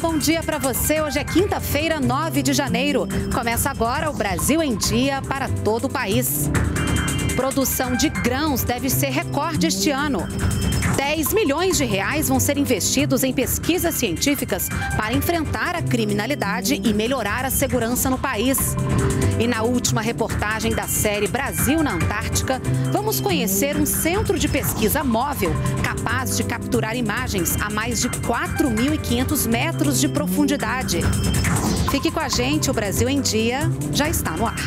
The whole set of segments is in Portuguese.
bom dia para você. Hoje é quinta-feira, 9 de janeiro. Começa agora o Brasil em Dia para todo o país. Produção de grãos deve ser recorde este ano. 10 milhões de reais vão ser investidos em pesquisas científicas para enfrentar a criminalidade e melhorar a segurança no país. E na última reportagem da série Brasil na Antártica, vamos conhecer um centro de pesquisa móvel capaz de capturar imagens a mais de 4.500 metros de profundidade. Fique com a gente, o Brasil em Dia já está no ar.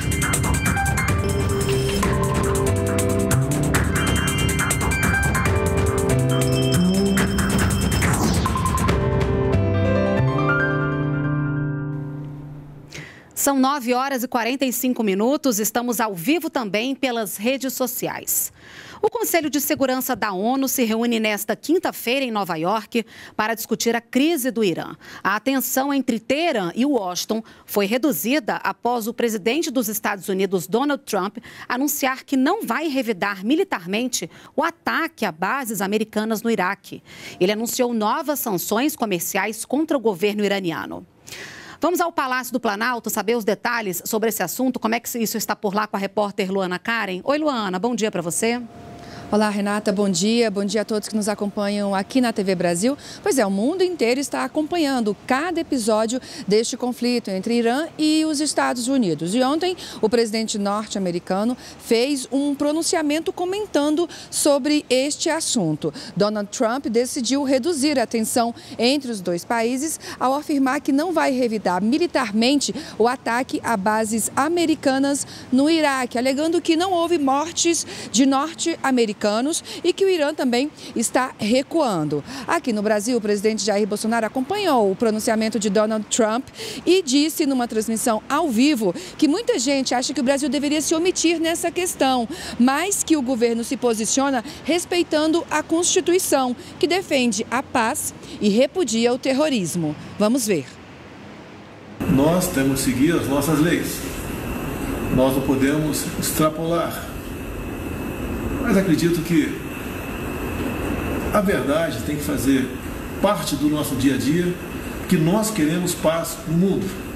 São 9 horas e 45 minutos, estamos ao vivo também pelas redes sociais. O Conselho de Segurança da ONU se reúne nesta quinta-feira em Nova York para discutir a crise do Irã. A tensão entre Teherã e Washington foi reduzida após o presidente dos Estados Unidos, Donald Trump, anunciar que não vai revidar militarmente o ataque a bases americanas no Iraque. Ele anunciou novas sanções comerciais contra o governo iraniano. Vamos ao Palácio do Planalto saber os detalhes sobre esse assunto. Como é que isso está por lá com a repórter Luana Karen? Oi, Luana, bom dia para você. Olá, Renata, bom dia a todos que nos acompanham aqui na TV Brasil. Pois é, o mundo inteiro está acompanhando cada episódio deste conflito entre Irã e os Estados Unidos. E ontem, o presidente norte-americano fez um pronunciamento comentando sobre este assunto. Donald Trump decidiu reduzir a tensão entre os dois países ao afirmar que não vai revidar militarmente o ataque a bases americanas no Iraque, alegando que não houve mortes de norte-americanos e que o Irã também está recuando. Aqui no Brasil, o presidente Jair Bolsonaro acompanhou o pronunciamento de Donald Trump e disse numa transmissão ao vivo que muita gente acha que o Brasil deveria se omitir nessa questão, mas que o governo se posiciona respeitando a Constituição, que defende a paz e repudia o terrorismo. Vamos ver. Nós temos que seguir as nossas leis. Nós não podemos extrapolar. Mas acredito que a verdade tem que fazer parte do nosso dia a dia, que nós queremos paz no mundo.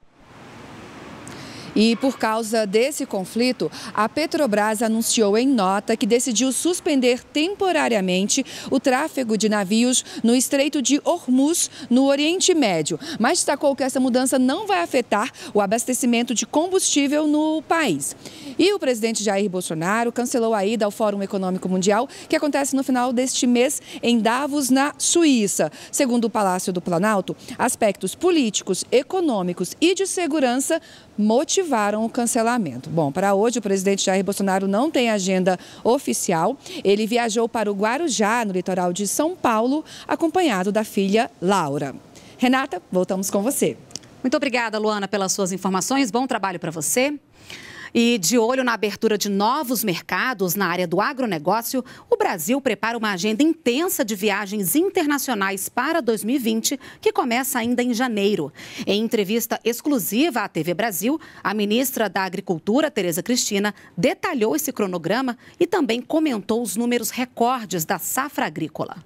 E por causa desse conflito, a Petrobras anunciou em nota que decidiu suspender temporariamente o tráfego de navios no Estreito de Hormuz, no Oriente Médio. Mas destacou que essa mudança não vai afetar o abastecimento de combustível no país. E o presidente Jair Bolsonaro cancelou a ida ao Fórum Econômico Mundial, que acontece no final deste mês em Davos, na Suíça. Segundo o Palácio do Planalto, aspectos políticos, econômicos e de segurança motivaram o cancelamento. Bom, para hoje o presidente Jair Bolsonaro não tem agenda oficial. Ele viajou para o Guarujá, no litoral de São Paulo, acompanhado da filha Laura. Renata, voltamos com você. Muito obrigada, Luana, pelas suas informações. Bom trabalho para você. E de olho na abertura de novos mercados na área do agronegócio, o Brasil prepara uma agenda intensa de viagens internacionais para 2020, que começa ainda em janeiro. Em entrevista exclusiva à TV Brasil, a ministra da Agricultura, Tereza Cristina, detalhou esse cronograma e também comentou os números recordes da safra agrícola.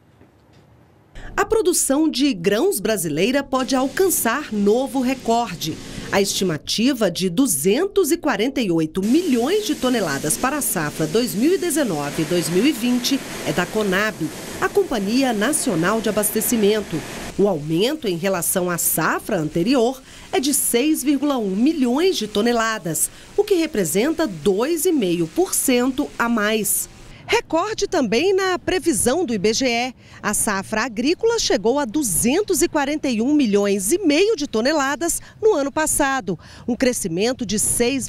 A produção de grãos brasileira pode alcançar novo recorde. A estimativa de 248 milhões de toneladas para a safra 2019-2020 é da Conab, a Companhia Nacional de Abastecimento. O aumento em relação à safra anterior é de 6,1 milhões de toneladas, o que representa 2,5% a mais. Recorde também na previsão do IBGE. A safra agrícola chegou a 241 milhões e meio de toneladas no ano passado, um crescimento de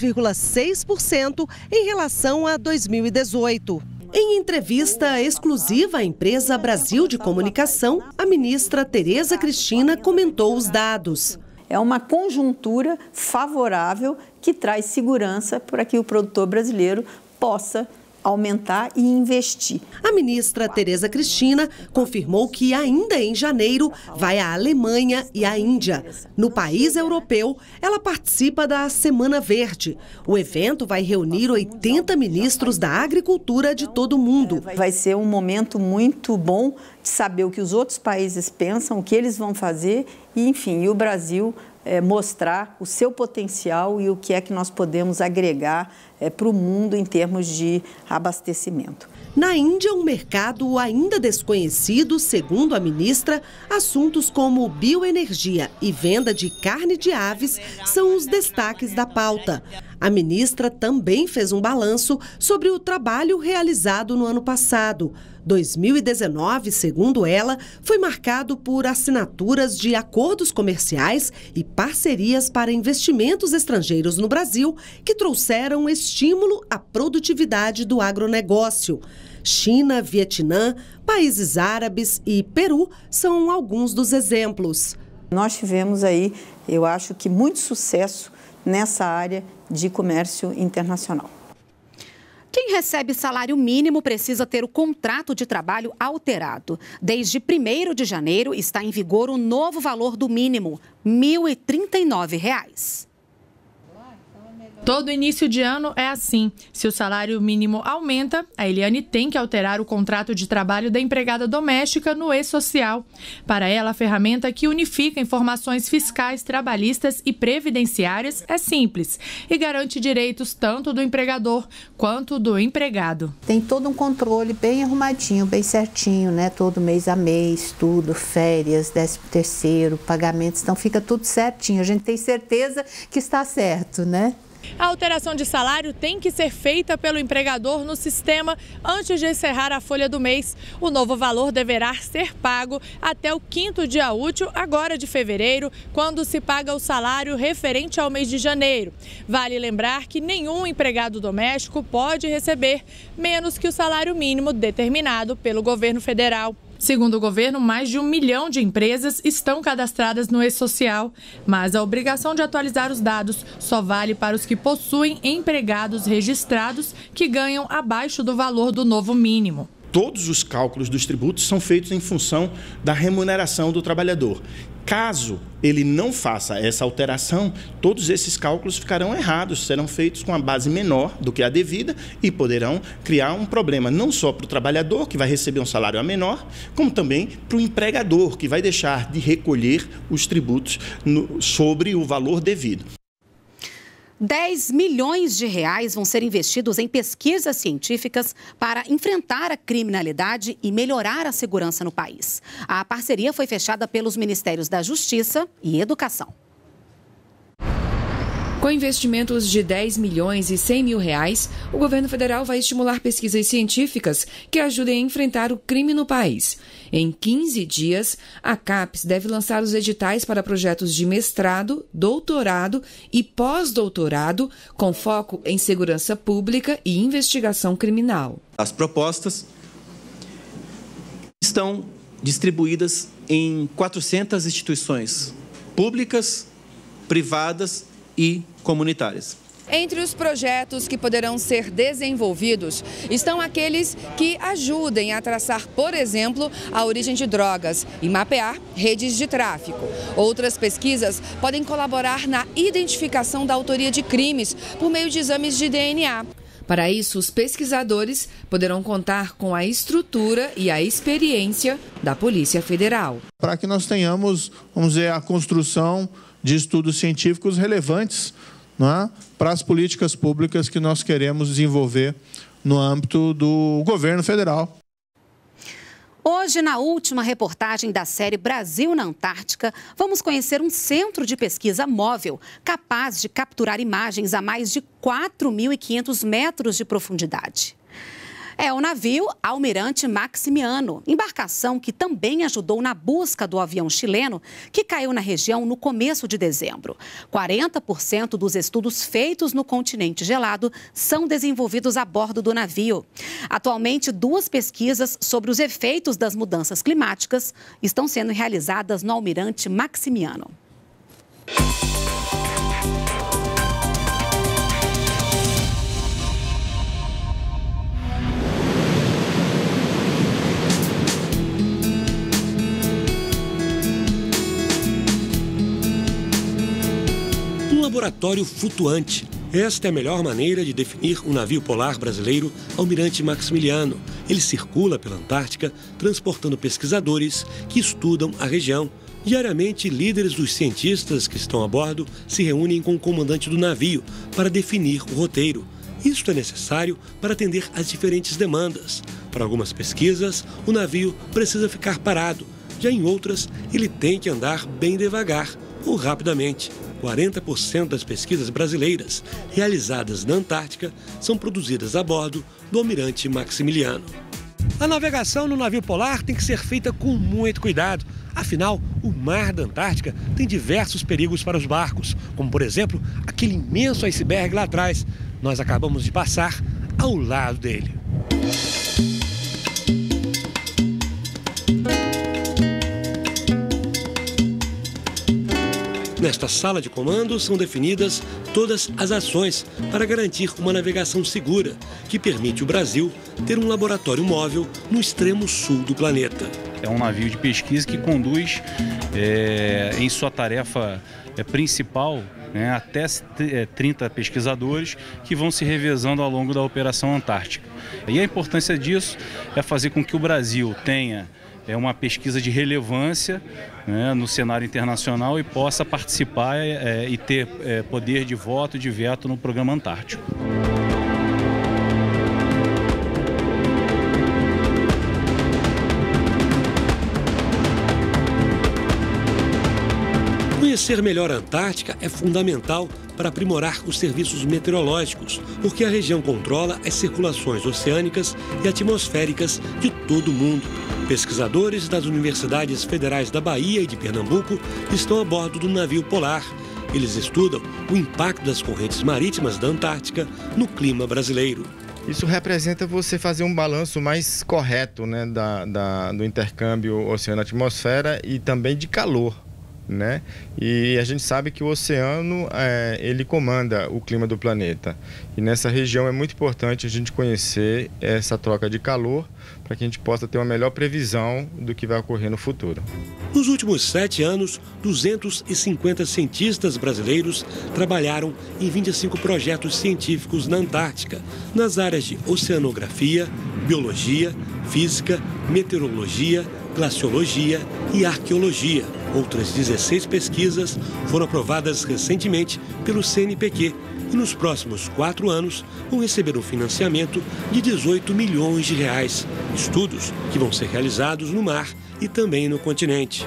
6,6% em relação a 2018. Em entrevista exclusiva à empresa Brasil de Comunicação, a ministra Tereza Cristina comentou os dados. É uma conjuntura favorável que traz segurança para que o produtor brasileiro possa aumentar e investir. A ministra Tereza Cristina confirmou que ainda em janeiro vai à Alemanha e à Índia. No país europeu, ela participa da Semana Verde. O evento vai reunir 80 ministros da agricultura de todo o mundo. Vai ser um momento muito bom de saber o que os outros países pensam, o que eles vão fazer e, enfim, o Brasil mostrar o seu potencial e o que é que nós podemos agregar para o mundo em termos de abastecimento. Na Índia, um mercado ainda desconhecido, segundo a ministra, assuntos como bioenergia e venda de carne de aves são os destaques da pauta. A ministra também fez um balanço sobre o trabalho realizado no ano passado. 2019, segundo ela, foi marcado por assinaturas de acordos comerciais e parcerias para investimentos estrangeiros no Brasil que trouxeram estímulo à produtividade do agronegócio. China, Vietnã, países árabes e Peru são alguns dos exemplos. Nós tivemos aí, eu acho que muito sucesso nessa área de comércio internacional. Quem recebe salário mínimo precisa ter o contrato de trabalho alterado. Desde 1º de janeiro está em vigor o novo valor do mínimo, R$ 1.039. Todo início de ano é assim. Se o salário mínimo aumenta, a Eliane tem que alterar o contrato de trabalho da empregada doméstica no e-social. Para ela, a ferramenta que unifica informações fiscais, trabalhistas e previdenciárias é simples e garante direitos tanto do empregador quanto do empregado. Tem todo um controle bem arrumadinho, bem certinho, né? Todo mês a mês, tudo, férias, 13º, pagamentos, então fica tudo certinho. A gente tem certeza que está certo, né? A alteração de salário tem que ser feita pelo empregador no sistema antes de encerrar a folha do mês. O novo valor deverá ser pago até o 5º dia útil, agora de fevereiro, quando se paga o salário referente ao mês de janeiro. Vale lembrar que nenhum empregado doméstico pode receber menos que o salário mínimo determinado pelo governo federal. Segundo o governo, mais de 1 milhão de empresas estão cadastradas no e-social, mas a obrigação de atualizar os dados só vale para os que possuem empregados registrados que ganham abaixo do valor do novo mínimo. Todos os cálculos dos tributos são feitos em função da remuneração do trabalhador. Caso ele não faça essa alteração, todos esses cálculos ficarão errados, serão feitos com a base menor do que a devida e poderão criar um problema não só para o trabalhador, que vai receber um salário a menor, como também para o empregador, que vai deixar de recolher os tributos sobre o valor devido. 10 milhões de reais vão ser investidos em pesquisas científicas para enfrentar a criminalidade e melhorar a segurança no país. A parceria foi fechada pelos Ministérios da Justiça e Educação. Com investimentos de 10 milhões e 100 mil reais, o governo federal vai estimular pesquisas científicas que ajudem a enfrentar o crime no país. Em 15 dias, a CAPES deve lançar os editais para projetos de mestrado, doutorado e pós-doutorado, com foco em segurança pública e investigação criminal. As propostas estão distribuídas em 400 instituições públicas, privadas e comunitárias. Entre os projetos que poderão ser desenvolvidos estão aqueles que ajudem a traçar, por exemplo, a origem de drogas e mapear redes de tráfico. Outras pesquisas podem colaborar na identificação da autoria de crimes por meio de exames de DNA. Para isso, os pesquisadores poderão contar com a estrutura e a experiência da Polícia Federal. Para que nós tenhamos, vamos dizer, a construção de estudos científicos relevantes, não é? Para as políticas públicas que nós queremos desenvolver no âmbito do governo federal. Hoje, na última reportagem da série Brasil na Antártica, vamos conhecer um centro de pesquisa móvel capaz de capturar imagens a mais de 4.500 metros de profundidade. É o navio Almirante Maximiano, embarcação que também ajudou na busca do avião chileno que caiu na região no começo de dezembro. 40% dos estudos feitos no continente gelado são desenvolvidos a bordo do navio. Atualmente, 2 pesquisas sobre os efeitos das mudanças climáticas estão sendo realizadas no Almirante Maximiano. laboratório flutuante. Esta é a melhor maneira de definir o navio polar brasileiro Almirante Maximiliano. Ele circula pela Antártica, transportando pesquisadores que estudam a região. Diariamente, líderes dos cientistas que estão a bordo se reúnem com o comandante do navio para definir o roteiro. Isto é necessário para atender às diferentes demandas. Para algumas pesquisas, o navio precisa ficar parado. Já em outras, ele tem que andar bem devagar ou rapidamente. 40% das pesquisas brasileiras realizadas na Antártica são produzidas a bordo do Almirante Maximiliano. A navegação no navio polar tem que ser feita com muito cuidado. Afinal, o mar da Antártica tem diversos perigos para os barcos, como, por exemplo, aquele imenso iceberg lá atrás. Nós acabamos de passar ao lado dele. Nesta sala de comando são definidas todas as ações para garantir uma navegação segura, que permite o Brasil ter um laboratório móvel no extremo sul do planeta. É um navio de pesquisa que conduz em sua tarefa principal até 30 pesquisadores que vão se revezando ao longo da Operação Antártica. E a importância disso é fazer com que o Brasil tenha uma pesquisa de relevância no cenário internacional e possa participar e ter poder de voto e de veto no Programa Antártico. Conhecer melhor a Antártica é fundamental para aprimorar os serviços meteorológicos, porque a região controla as circulações oceânicas e atmosféricas de todo o mundo. Pesquisadores das universidades federais da Bahia e de Pernambuco estão a bordo do navio polar. Eles estudam o impacto das correntes marítimas da Antártica no clima brasileiro. Isso representa você fazer um balanço mais correto, do intercâmbio oceano-atmosfera e também de calor. E a gente sabe que o oceano ele comanda o clima do planeta. E nessa região é muito importante a gente conhecer essa troca de calor para que a gente possa ter uma melhor previsão do que vai ocorrer no futuro. Nos últimos 7 anos, 250 cientistas brasileiros trabalharam em 25 projetos científicos na Antártica, nas áreas de oceanografia, biologia, física, meteorologia, glaciologia e arqueologia. Outras 16 pesquisas foram aprovadas recentemente pelo CNPq e nos próximos 4 anos vão receber um financiamento de 18 milhões de reais. Estudos que vão ser realizados no mar e também no continente.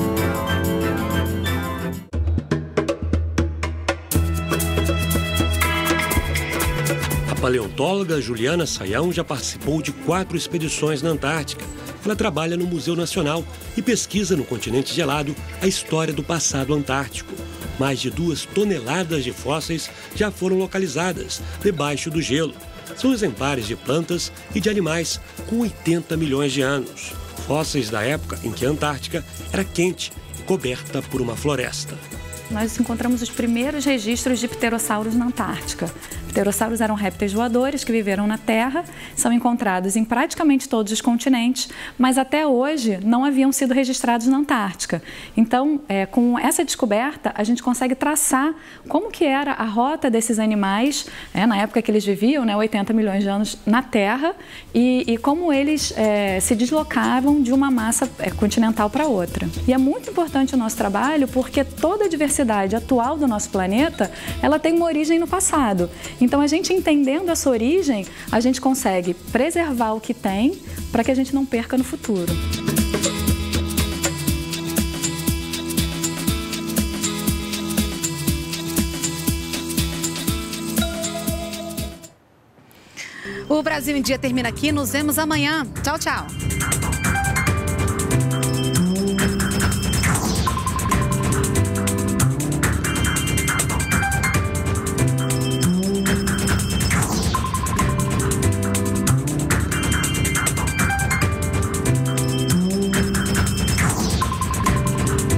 A paleontóloga Juliana Sayão já participou de 4 expedições na Antártica. Ela trabalha no Museu Nacional e pesquisa no continente gelado a história do passado antártico. Mais de 2 toneladas de fósseis já foram localizadas debaixo do gelo. São exemplares de plantas e de animais com 80 milhões de anos. Fósseis da época em que a Antártica era quente e coberta por uma floresta. Nós encontramos os primeiros registros de pterossauros na Antártica. Pterossauros eram répteis voadores que viveram na Terra, são encontrados em praticamente todos os continentes, mas até hoje não haviam sido registrados na Antártica. Então, com essa descoberta, a gente consegue traçar como que era a rota desses animais, na época que eles viviam, 80 milhões de anos na Terra, e como eles se deslocavam de uma massa continental para outra. E é muito importante o nosso trabalho porque toda a diversidade atual do nosso planeta, ela tem uma origem no passado. Então, a gente entendendo essa origem, a gente consegue preservar o que tem para que a gente não perca no futuro. O Brasil em Dia termina aqui. Nos vemos amanhã. Tchau, tchau.